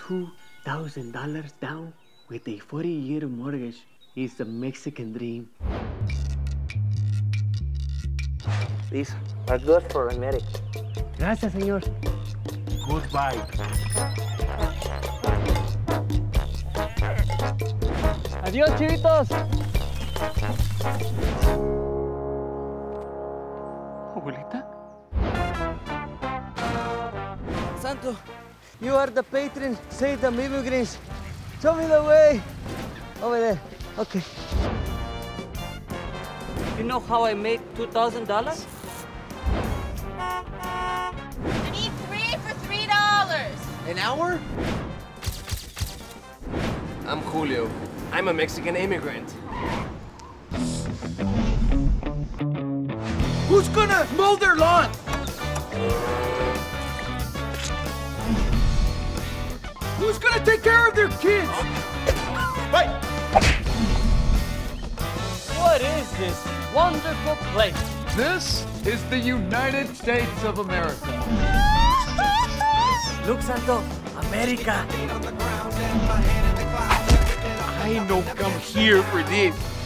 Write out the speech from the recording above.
$2,000 down with a 40-year mortgage is the Mexican dream. These are good for America. Gracias, señor. Goodbye. Adiós, chivitos. Abuelita. Santo, you are the patron saint of immigrants. Show me the way. Over there. Okay. You know how I make $2,000? I need 3 for $3. An hour? I'm Julio. I'm a Mexican immigrant. Who's gonna mow their lawn? Who's gonna take care of their kids? Right. What is this wonderful place? This is the United States of America. Look, Santo, America. I no come here for this.